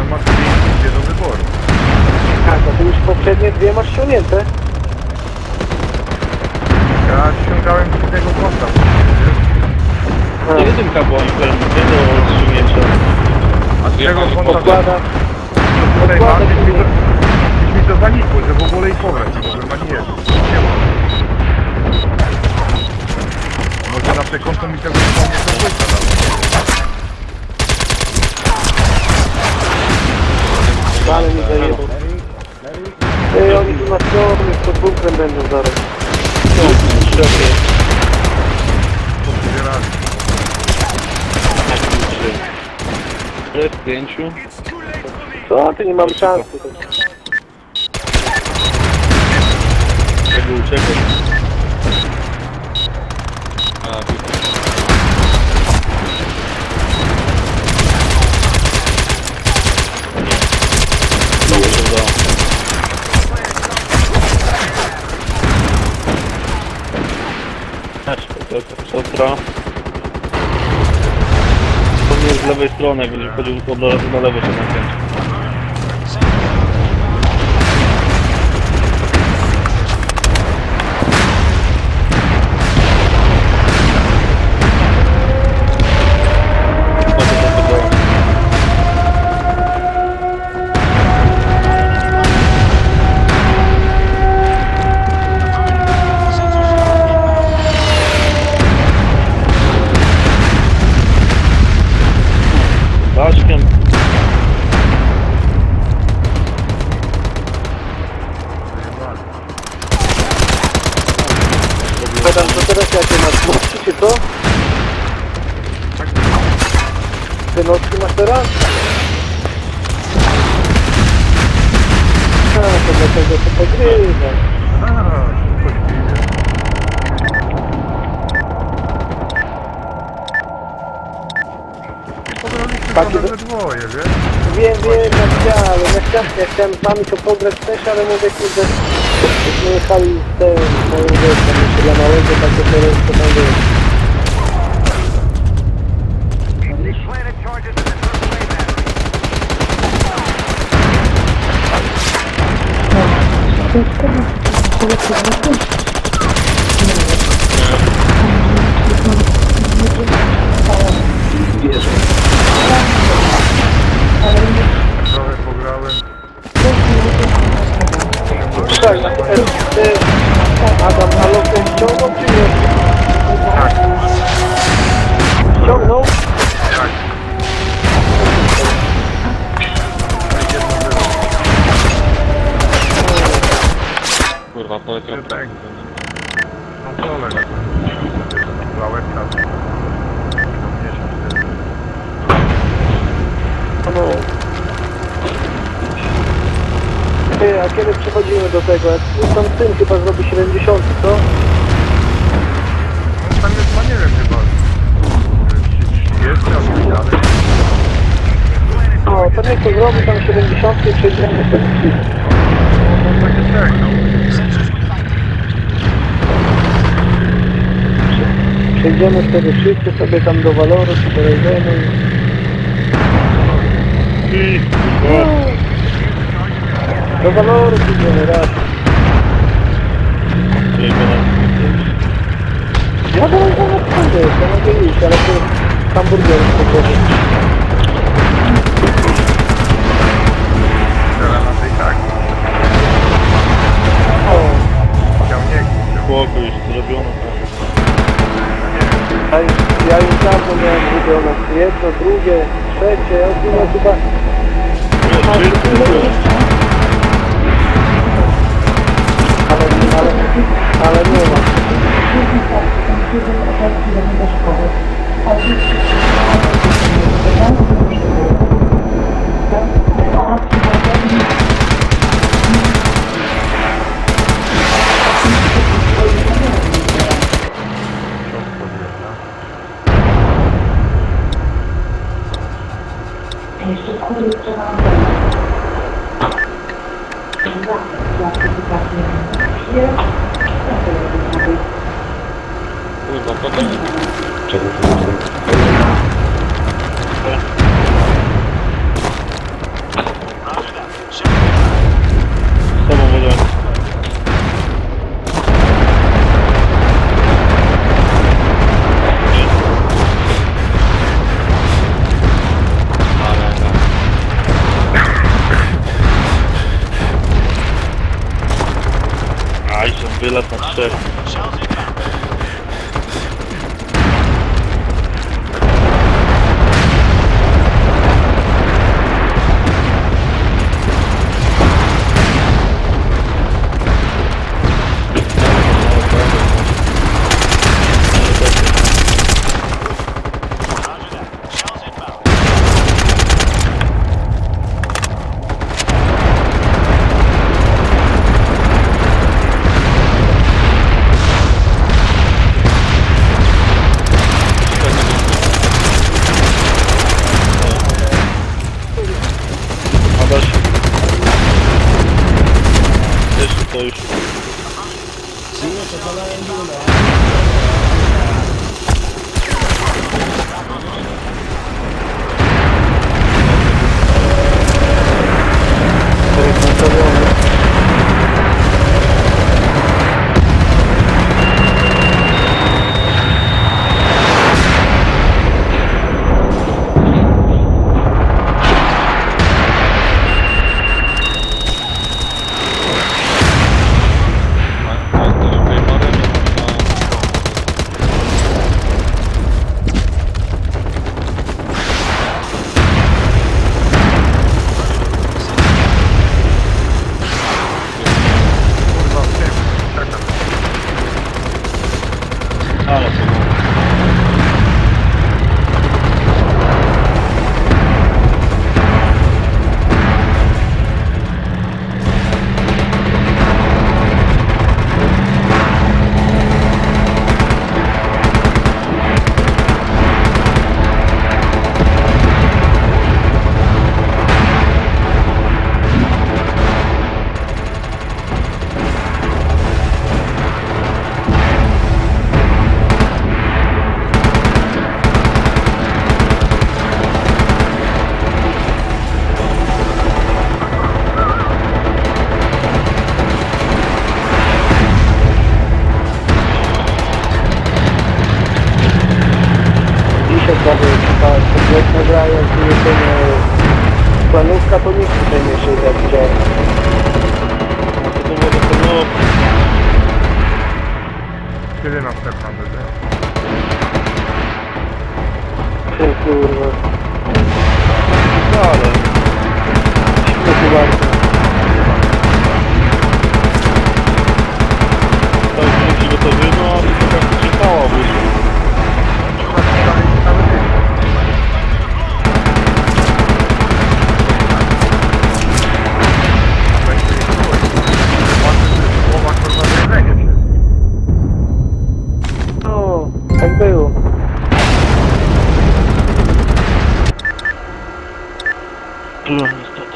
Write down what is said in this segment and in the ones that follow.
masz dwie do wyboru. Tak, no to już poprzednie dwie masz ściągnięte. Ja ściągałem z innego konta. Jedynka była implementowana do ściągnięcia. A z tego konta... Odkłada. Tutaj mam, gdzieś mi to zanikło, że w ogóle i powrót nie mogłem, ani jedno. Nie ma. Może na przekonto mi tego nie do końca dało. Ale mi zajebał. Ej, oni tu na stronę, pod bunkrem będą zaraz. Zbierali. W 5. Co? Ty nie mam szans tutaj. Tego uciekać. Siostra. To nie jest z lewej strony, jak będzie chodził to na lewo się nakręci. Daszkiem. Pytam, co teraz jakie masz noski, czy co? Te noski masz teraz? A, to dlatego to pogrywa. Takie we dwoje, wiesz? Wiem, ja chciałem z wami to pograć też, ale mówię, kurde, myśmy jechali z tym, jeszcze dla małego, takie to tam było. Trochę pograłem. Słuchaj, Adam, a lokiem ściągnął czy nie? Tak. Ściągnął? Tak. Kurwa, poleciał. Tak. No dole na Blałetka. No. Ty, a kiedy przechodzimy do tego? Jak tam syn chyba zrobi 70, co? No tam jest, no nie wiem chyba. 30 albo dalej. No, to niech to zrobi tam 70 i przejdziemy ten film. No takie tak, no. Przejdziemy wtedy wszyscy sobie tam do Valoru, czy dojedziemy i... Do Valoru idziemy raz. Ja do Valoru wchodzę, to mogę iść, ale to hamburger spokojnie. Teraz na tej tak. O, Chciał nie chcę. Spokój, już zrobiono. ja już dawno miałem zrobione jedno, drugie, trzecie, ja już chyba... Ale nie ma. Jeszcze kurde trzeba Kurwa, potem... Wylat na 3. To już. To jest nastawione. Ale to było. Kompletna gra, jak nie planówka, to nikt tutaj nie się zawidział. No to było docelowo. Kiedy następna będzie? O kurwa. Ale Śmiesznie bardzo. to już musi gotowy, no ale to tak się stało wyszło. No, tak było. No niestety.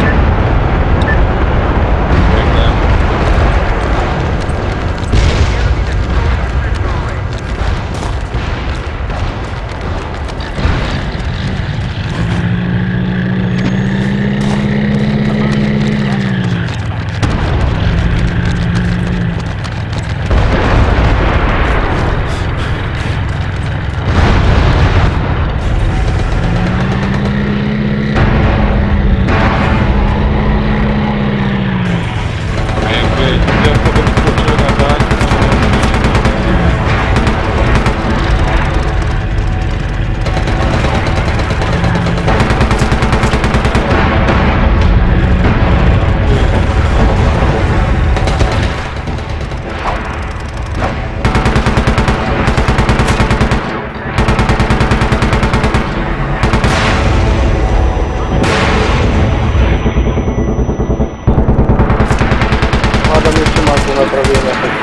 Adam jeszcze ma to naprawione.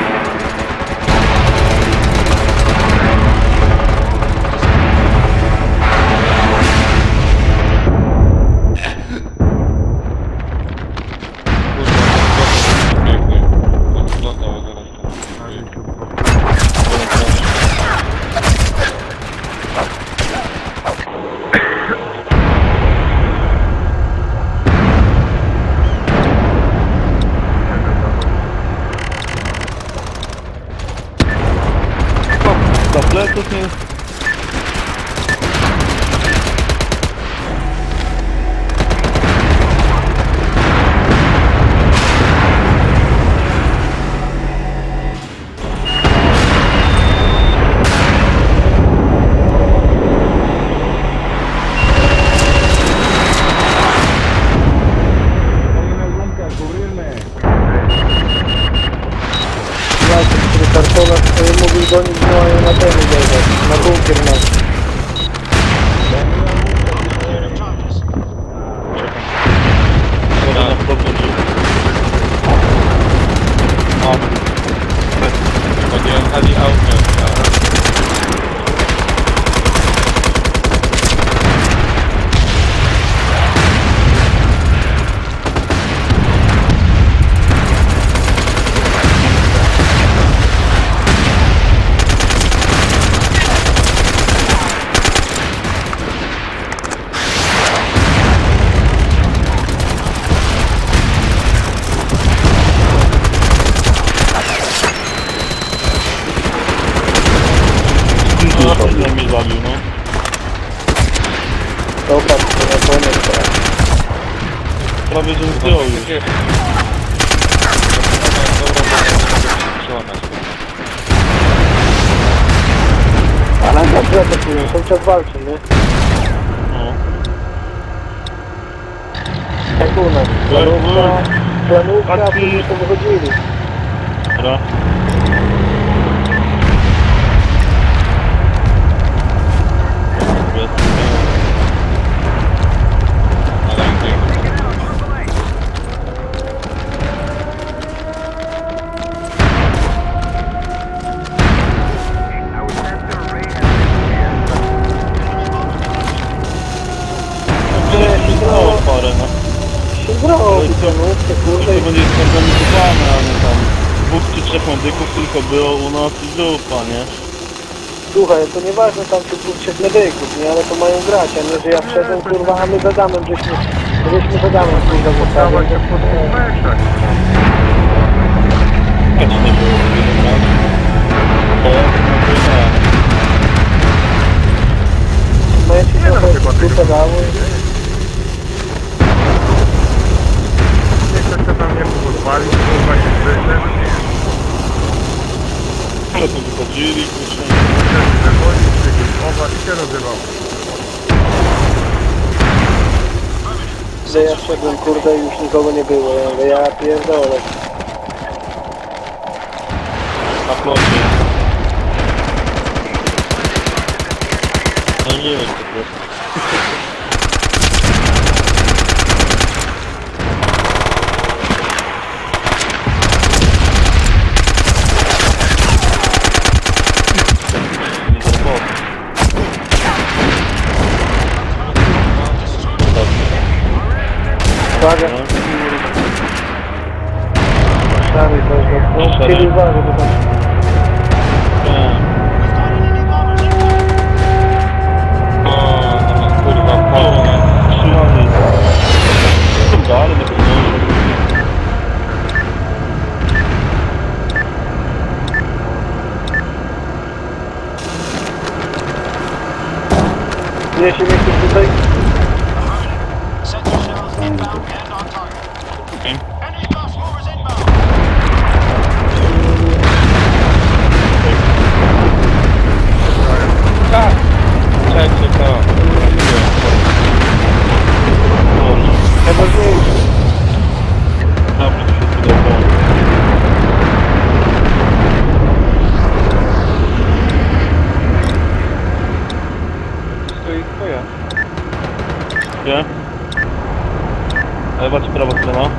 Za pleców nie... zabił, no. Popatrz, to na koniec teraz. Prawie że zdjął już. Ale dobrze atakują, cały czas walczą, nie? No. Jak u nas. Planówka, a później to wychodzili. Dobra. Parę, no. Się zrobi, planówkę, kurde. To będzie zorganizowane, ale tam 2 czy 3 medyków tylko było u nas i zupa, nie? Słuchaj, to nieważne tam czy 2-3 medyków, nie? Ale to mają grać, a nie, że ja wszedłem, kurwa, a my za damem, żeśmy za damem, kurwa, Dawaj zostali. się po 2 meczach. Też nie było jeden raz. To nie. Moje ci Nie, no, trochę chyba dupę tego dało. Nie ktoś to tam nie pozwolił, kurwa się wyszedł. Ale to wychodzili, kurczę. Wychodzić, się i się rozrywał. Że ja wszedłem, kurde, i już nikogo nie było. Ja mówię, ja pierdolę. Na plocie. No nie wiem po prostu. Uwaga. Szary to jest, no, chcieli uważać, bo tam... Kurwa, pełne. Trzymamy. Dalej, nie podnoszę. Nie się nie chce tutaj. Sector shells inbound and on target. Enemy task movers inbound. Tak! Czekaj, to. Najważniejsze. Dobrze, to się podobało. Stoi twoja. Gdzie? Lewa czy prawa strona?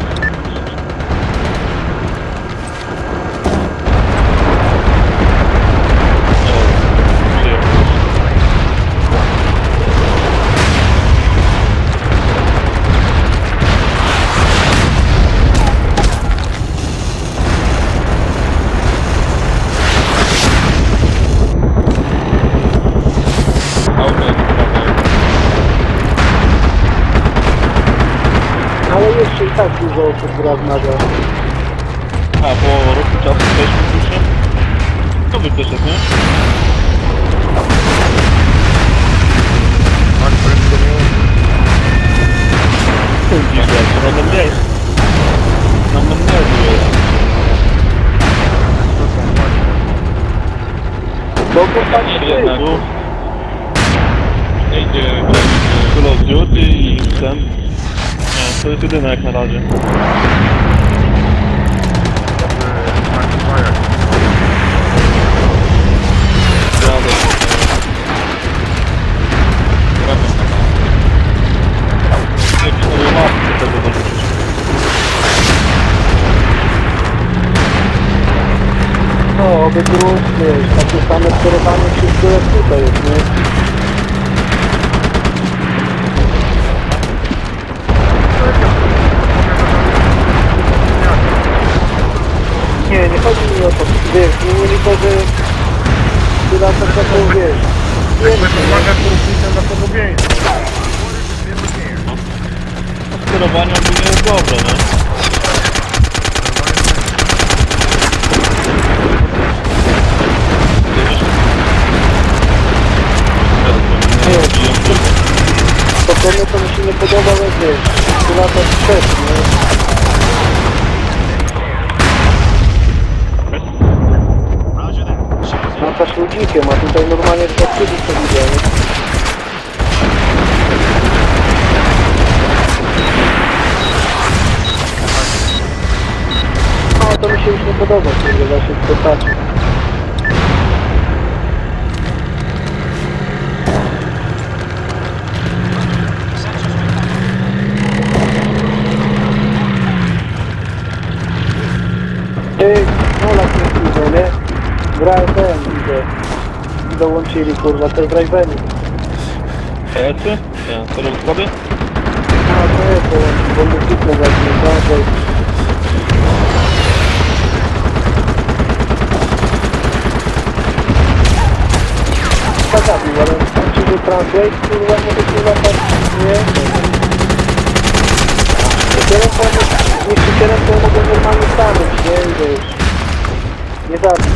Ale jeszcze i tak dużo osób gra w Maga. A, po roku czasu też wypuszczę? To by też jest, nie? Tak, prędko nie. Widzę, to nam mniej. Nam mniej jest. Bo chłopaki Jedna ty. tu. Idzie Call of Duty i ten. Nie, to jest jedyne jak na razie. Jadę. Jakieś nowe mapy do tego dorzucić. No, oby gruz, wiesz, takie same sterowanie wszystko jak tutaj jest, nie? Nie, nie chodzi mi o to, wiesz, nie mieli to, że ty na to taką, wiesz, Jakby to uwaga korupcyjna na podobieństwo. Sterowanie ogólnie jest dobre, nie? co mi się nie podoba, wiesz, tu lata sprzed, nie? Roger that. Shares in. Lata śludzikiem, a tutaj normalnie dwa cudy co widział, nie? No to mi się już nie podoba, kurde, właśnie w postaci. Ty, no lak nie widzę, nie? Grałem ten, widzę. I dołączyli, kurwa, te drivery. PS-y? Nie, to robię składy? A, to jest dołączyli, bo my kliknę właśnie, tak? Zabił, ale czy że translate, kurwa, nie wyświetla tak, nie? Niszczycielem to mogę normalnie stanąć, nie? I wiesz, nie zabić.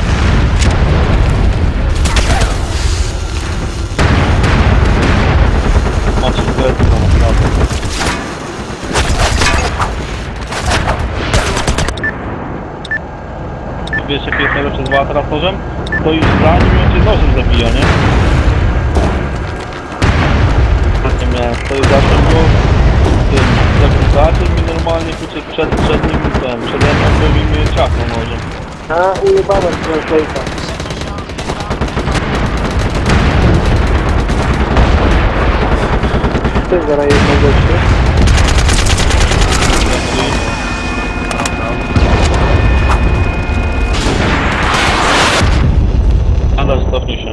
Macie zlecę na naprawdę. Wiesz jaki jest najlepszy z teraz nożem? To już zanim on cię nożem zabija, nie? Tak nie miałem, to jest zawsze było tym zakrętaczem i normalnie kurczę przed nim ten, przede mną robimy ciachną nożem. A, ujebana z translate'a. To jest zaraz jedną rzecz, nie? Adaś, cofnij się.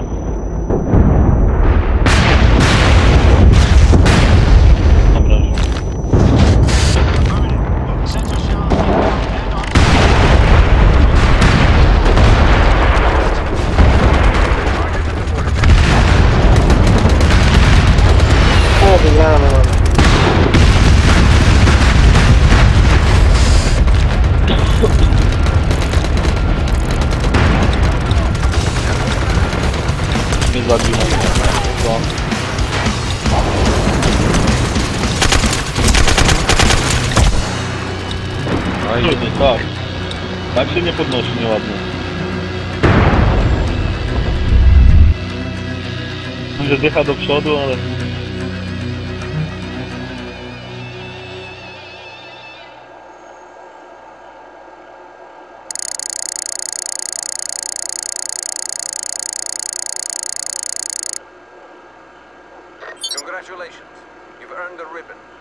Dobra, już. Sensor shot. And on. O, wygramy, mamy. Nie zabił nas. Co? No i Kurde, tak. Tak się nie podnosi nieładnie. Że dycha do przodu, ale... Congratulations. You've earned the ribbon.